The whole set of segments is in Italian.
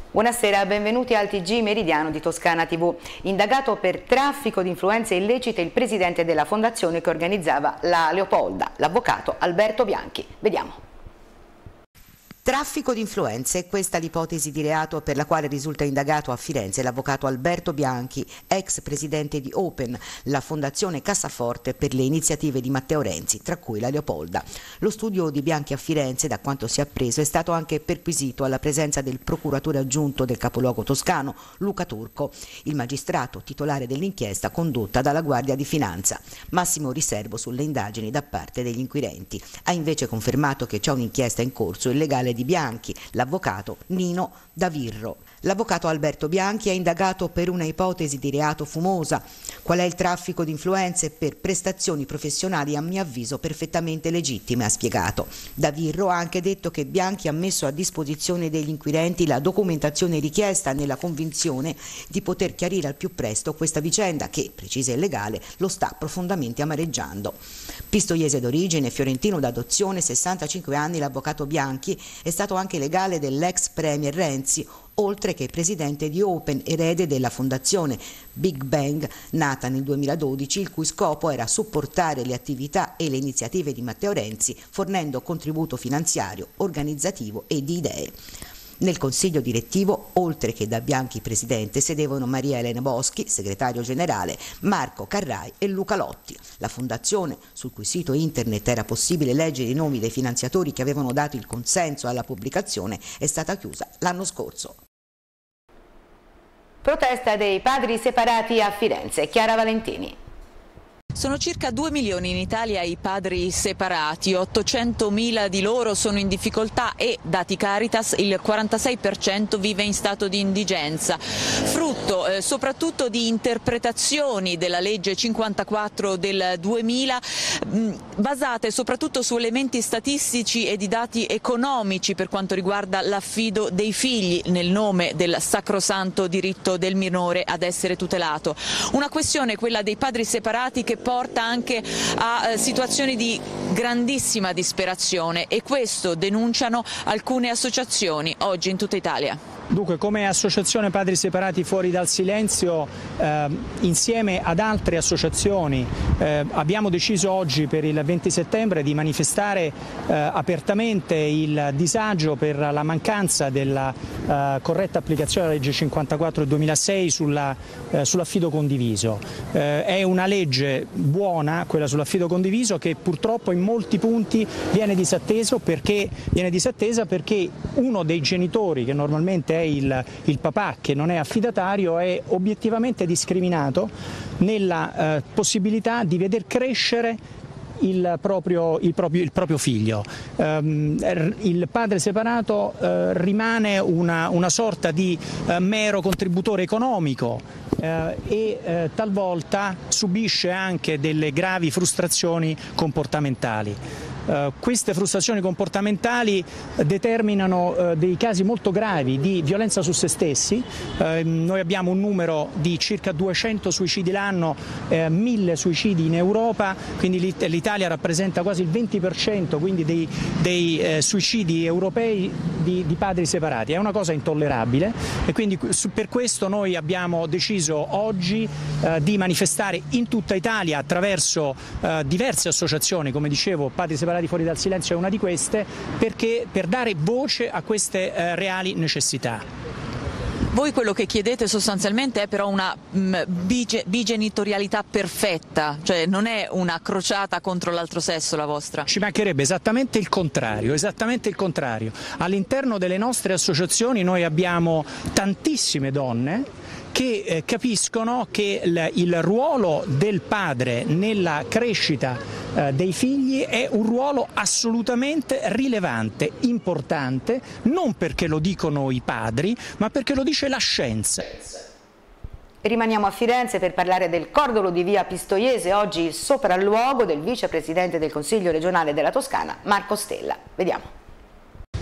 Buonasera, benvenuti al TG Meridiano di Toscana TV. Indagato per traffico di influenze illecite il presidente della fondazione che organizzava la Leopolda, l'avvocato Alberto Bianchi. Vediamo. Traffico di influenze, questa l'ipotesi di reato per la quale risulta indagato a Firenze l'avvocato Alberto Bianchi, ex presidente di Open, la fondazione cassaforte per le iniziative di Matteo Renzi, tra cui la Leopolda. Lo studio di Bianchi a Firenze, da quanto si è appreso, è stato anche perquisito alla presenza del procuratore aggiunto del capoluogo toscano, Luca Turco, il magistrato titolare dell'inchiesta condotta dalla Guardia di Finanza. Massimo riservo sulle indagini da parte degli inquirenti. Ha invece confermato che c'è un'inchiesta in corso illegale di Bianchi, l'avvocato Nino Davirro. L'avvocato Alberto Bianchi è indagato per una ipotesi di reato fumosa. Qual è il traffico di influenze? Per prestazioni professionali a mio avviso perfettamente legittime, ha spiegato. Davirro ha anche detto che Bianchi ha messo a disposizione degli inquirenti la documentazione richiesta nella convinzione di poter chiarire al più presto questa vicenda che, precisa e legale, lo sta profondamente amareggiando. Pistoiese d'origine, fiorentino d'adozione, 65 anni, l'avvocato Bianchi è stato anche legale dell'ex premier Renzi, oltre che presidente di Open, erede della fondazione Big Bang, nata nel 2012, il cui scopo era supportare le attività e le iniziative di Matteo Renzi, fornendo contributo finanziario, organizzativo e di idee. Nel consiglio direttivo, oltre che da Bianchi presidente, sedevano Maria Elena Boschi, segretario generale, Marco Carrai e Luca Lotti. La fondazione, sul cui sito internet era possibile leggere i nomi dei finanziatori che avevano dato il consenso alla pubblicazione, è stata chiusa l'anno scorso. Protesta dei padri separati a Firenze. Chiara Valentini. Sono circa 2 milioni in Italia i padri separati, 800.000 di loro sono in difficoltà e, dati Caritas, il 46% vive in stato di indigenza, frutto soprattutto di interpretazioni della legge 54 del 2000, basate soprattutto su elementi statistici e di dati economici per quanto riguarda l'affido dei figli nel nome del sacrosanto diritto del minore ad essere tutelato. Una questione, quella dei padri separati, che porta anche a situazioni di grandissima disperazione, e questo denunciano alcune associazioni oggi in tutta Italia. Dunque, come Associazione Padri Separati Fuori dal Silenzio, insieme ad altre associazioni, abbiamo deciso oggi per il 20 settembre di manifestare apertamente il disagio per la mancanza della corretta applicazione della legge 54 del 2006 sull'affido condiviso. È una legge buona, quella sull'affido condiviso, che purtroppo in molti punti viene disattesa perché uno dei genitori, che normalmente è il papà, che non è affidatario, è obiettivamente discriminato nella possibilità di veder crescere il proprio figlio. Il padre separato rimane una sorta di mero contributore economico e talvolta subisce anche delle gravi frustrazioni comportamentali. Queste frustrazioni comportamentali determinano dei casi molto gravi di violenza su se stessi. Noi abbiamo un numero di circa 200 suicidi l'anno, 1000 suicidi in Europa, quindi l'Italia rappresenta quasi il 20% quindi dei suicidi europei di padri separati. È una cosa intollerabile e quindi per questo noi abbiamo deciso oggi di manifestare in tutta Italia attraverso diverse associazioni, come dicevo, Padri Separati Fuori dal Silenzio è una di queste, per dare voce a queste reali necessità. Voi quello che chiedete sostanzialmente è però una bigenitorialità perfetta, cioè non è una crociata contro l'altro sesso la vostra? Ci mancherebbe, esattamente il contrario, esattamente il contrario. All'interno delle nostre associazioni noi abbiamo tantissime donne che capiscono che il ruolo del padre nella crescita dei figli è un ruolo assolutamente rilevante, importante, non perché lo dicono i padri, ma perché lo dice la scienza. Rimaniamo a Firenze per parlare del cordolo di via Pistoiese, oggi il sopralluogo del vicepresidente del Consiglio regionale della Toscana, Marco Stella. Vediamo.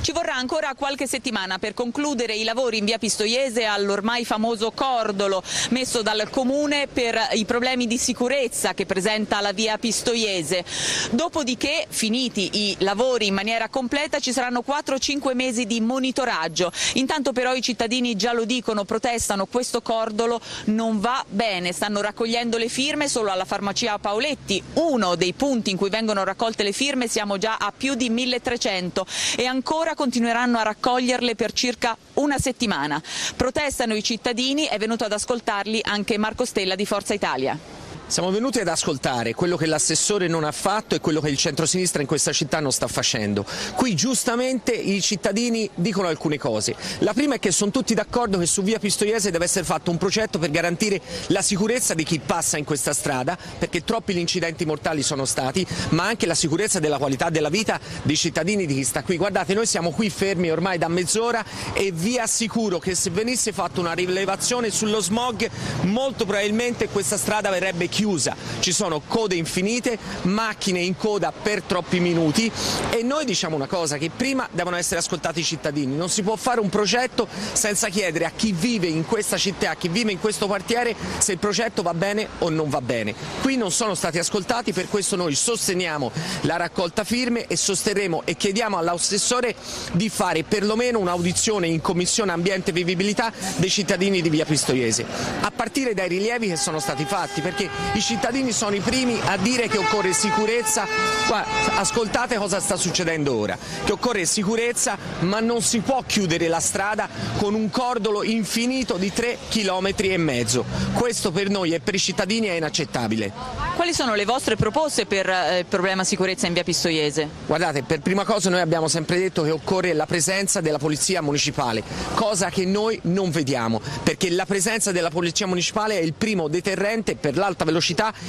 Ci vorrà ancora qualche settimana per concludere i lavori in via Pistoiese all'ormai famoso cordolo messo dal Comune per i problemi di sicurezza che presenta la via Pistoiese. Dopodiché, finiti i lavori in maniera completa, ci saranno 4-5 mesi di monitoraggio. Intanto però i cittadini già lo dicono, protestano, questo cordolo non va bene, stanno raccogliendo le firme solo alla farmacia Paoletti, uno dei punti in cui vengono raccolte le firme, siamo già a più di 1300 e ancora continueranno a raccoglierle per circa una settimana. Protestano i cittadini, è venuto ad ascoltarli anche Marco Stella di Forza Italia. Siamo venuti ad ascoltare quello che l'assessore non ha fatto e quello che il centrosinistra in questa città non sta facendo. Qui giustamente i cittadini dicono alcune cose. La prima è che sono tutti d'accordo che su via Pistoiese deve essere fatto un progetto per garantire la sicurezza di chi passa in questa strada, perché troppi gli incidenti mortali sono stati, ma anche la sicurezza della qualità della vita dei cittadini di chi sta qui. Guardate, noi siamo qui fermi ormai da mezz'ora e vi assicuro che se venisse fatta una rilevazione sullo smog molto probabilmente questa strada verrebbe chiusa, ci sono code infinite, macchine in coda per troppi minuti e noi diciamo una cosa, che prima devono essere ascoltati i cittadini, non si può fare un progetto senza chiedere a chi vive in questa città, a chi vive in questo quartiere se il progetto va bene o non va bene. Qui non sono stati ascoltati, per questo noi sosteniamo la raccolta firme e sosterremo e chiediamo all'assessore di fare perlomeno un'audizione in Commissione Ambiente e Vivibilità dei cittadini di via Pistoiese, a partire dai rilievi che sono stati fatti, perché i cittadini sono i primi a dire che occorre sicurezza. Guarda, ascoltate cosa sta succedendo ora, che occorre sicurezza, ma non si può chiudere la strada con un cordolo infinito di 3,5 km. Questo per noi e per i cittadini è inaccettabile. Quali sono le vostre proposte per il problema sicurezza in via Pistoiese? Guardate, per prima cosa noi abbiamo sempre detto che occorre la presenza della polizia municipale, cosa che noi non vediamo, perché la presenza della polizia municipale è il primo deterrente per l'alta velocità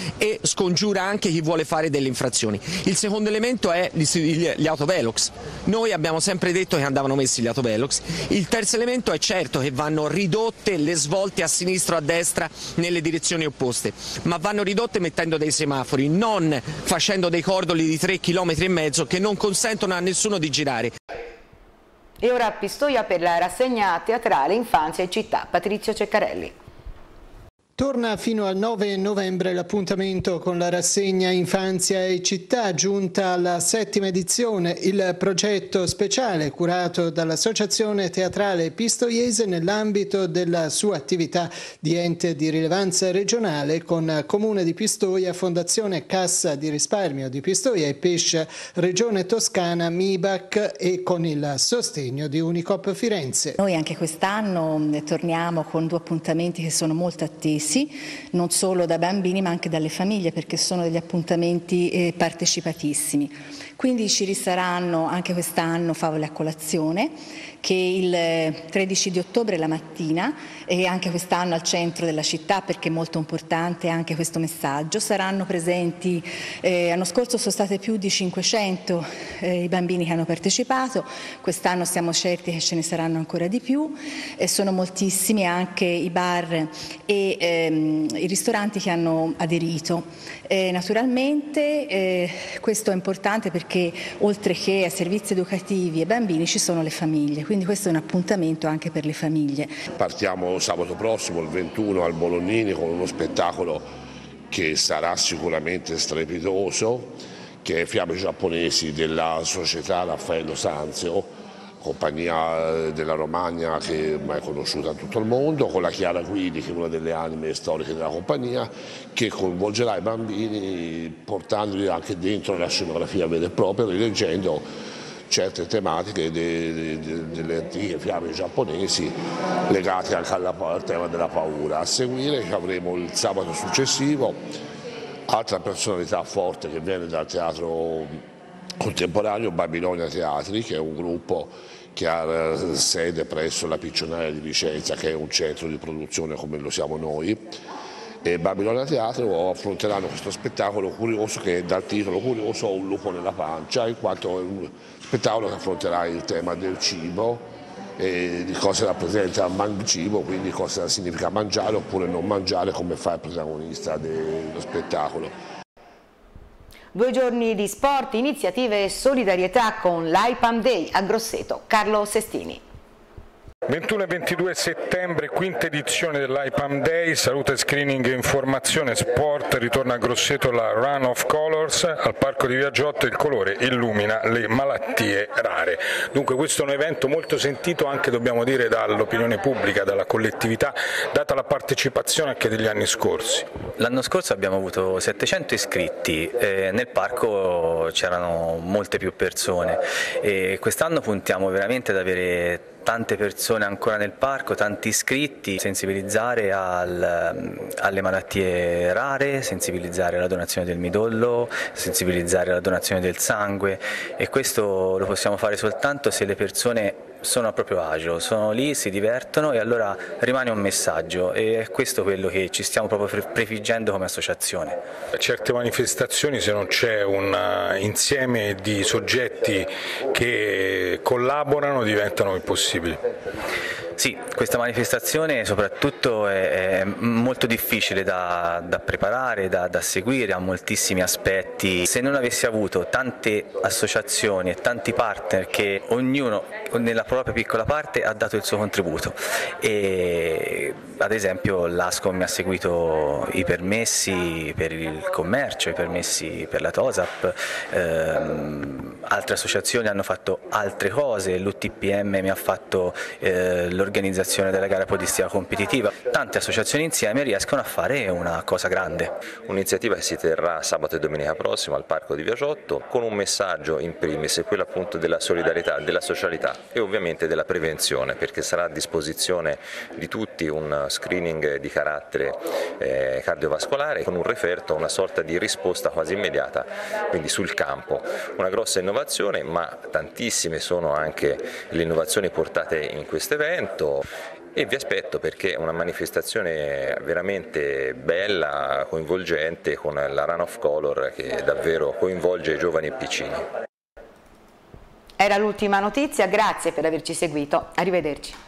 e scongiura anche chi vuole fare delle infrazioni. Il secondo elemento è gli autovelox. Noi abbiamo sempre detto che andavano messi gli autovelox. Il terzo elemento è certo che vanno ridotte le svolte a sinistra o a destra nelle direzioni opposte, ma vanno ridotte mettendo dei semafori, non facendo dei cordoli di 3,5 km che non consentono a nessuno di girare. E ora a Pistoia per la rassegna teatrale Infanzia e Città. Patrizio Ceccarelli. Torna fino al 9 novembre l'appuntamento con la rassegna Infanzia e Città, giunta alla 7ª edizione. Il progetto speciale curato dall'Associazione Teatrale Pistoiese nell'ambito della sua attività di ente di rilevanza regionale con Comune di Pistoia, Fondazione Cassa di Risparmio di Pistoia e Pesce Regione Toscana MIBAC e con il sostegno di Unicoop Firenze. Noi anche quest'anno torniamo con 2 appuntamenti che sono molto attesi, non solo da bambini ma anche dalle famiglie, perché sono degli appuntamenti partecipatissimi. Quindi ci risaranno anche quest'anno favole a colazione, che il 13 di ottobre la mattina, e anche quest'anno al centro della città, perché è molto importante anche questo messaggio. Saranno presenti, l'anno scorso sono state più di 500 i bambini che hanno partecipato, quest'anno siamo certi che ce ne saranno ancora di più, sono moltissimi anche i bar e i ristoranti che hanno aderito. Naturalmente questo è importante perché oltre che a servizi educativi e bambini ci sono le famiglie, quindi questo è un appuntamento anche per le famiglie. Partiamo sabato prossimo, il 21, al Bolognini con uno spettacolo che sarà sicuramente strepitoso, che è Fiabe giapponesi della società Raffaello Sanzio, compagnia della Romagna che ormai è conosciuta in tutto il mondo, con la Chiara Guidi, che è una delle anime storiche della compagnia, che coinvolgerà i bambini portandoli anche dentro la scenografia vera e propria, rileggendo certe tematiche delle antiche fiabe giapponesi legate anche al tema della paura. A seguire avremo il sabato successivo altra personalità forte che viene dal teatro contemporaneo, Babilonia Teatri, che è un gruppo che ha sede presso la Piccionaia di Vicenza, che è un centro di produzione come lo siamo noi. E Babilonia Teatro affronteranno questo spettacolo curioso, che dal titolo curioso ho un lupo nella pancia, in quanto è un spettacolo che affronterà il tema del cibo e di cosa rappresenta il cibo, quindi cosa significa mangiare oppure non mangiare, come fa il protagonista dello spettacolo. 2 giorni di sport, iniziative e solidarietà con l'IPAM Day a Grosseto. Carlo Sestini. 21 e 22 settembre, quinta edizione dell'IPAM Day, salute, screening, informazione, sport, ritorna a Grosseto la Run of Colors, al Parco di Viaggiotto il colore illumina le malattie rare. Dunque questo è un evento molto sentito anche, dobbiamo dire, dall'opinione pubblica, dalla collettività, data la partecipazione anche degli anni scorsi. L'anno scorso abbiamo avuto 700 iscritti, nel parco c'erano molte più persone e quest'anno puntiamo veramente ad avere tante persone ancora nel parco, tanti iscritti, sensibilizzare alle malattie rare, sensibilizzare alla donazione del midollo, sensibilizzare alla donazione del sangue, e questo lo possiamo fare soltanto se le persone sono a proprio agio, sono lì, si divertono, e allora rimane un messaggio, e è questo quello che ci stiamo proprio prefiggendo come associazione. Certe manifestazioni, se non c'è un insieme di soggetti che collaborano, diventano impossibili. Sì, questa manifestazione soprattutto è molto difficile da preparare, da seguire, ha moltissimi aspetti. Se non avessi avuto tante associazioni e tanti partner che ognuno nella propria piccola parte ha dato il suo contributo, e ad esempio l'ASCOM mi ha seguito i permessi per il commercio, i permessi per la TOSAP, altre associazioni hanno fatto altre cose, l'UTPM mi ha fatto l'organizzazione della gara podistica competitiva. Tante associazioni insieme riescono a fare una cosa grande. Un'iniziativa che si terrà sabato e domenica prossimo al Parco di Viaggiotto, con un messaggio in primis, quello appunto della solidarietà, della socialità e ovviamente della prevenzione, perché sarà a disposizione di tutti un screening di carattere cardiovascolare con un referto, una sorta di risposta quasi immediata, quindi sul campo. Una grossa innovazione, ma tantissime sono anche le innovazioni portate in questo evento, e vi aspetto perché è una manifestazione veramente bella, coinvolgente, con la Run of Color che davvero coinvolge i giovani e piccini. Era l'ultima notizia, grazie per averci seguito, arrivederci.